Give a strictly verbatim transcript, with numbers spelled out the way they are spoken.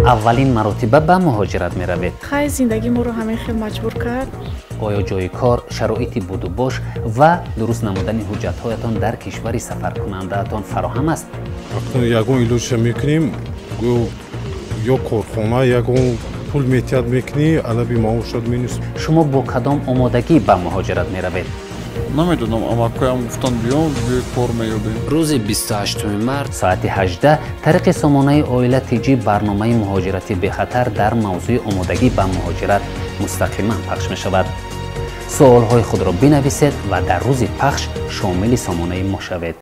اولین مرتبه به مهاجرت می روید؟ خیلی زندگی ما رو همین خیلی مجبور کرد. آیا جای کار، شرایطی بود و باش و درست نمودن حجت هایتان در کشوری سفر کننده تان فراهم است؟ وقتی یکون ایلوش میکنیم یا کارخانه یکون پول میتیاد میکنی علبی معاشات مینیست. شما با کدام آمادگی به مهاجرت می روید؟ نمیدونم اما کایم گفتن بیام به کار میابیم. روز بیست و هشتم مارس ساعت هجده طریق سامانه آیله تیجی برنامه مهاجرتی به خطر در موضوع آمادگی به مهاجرت مستقیما پخش می شود. سوال های خود را بنویسید و در روز پخش شامل سامانه ما شوید.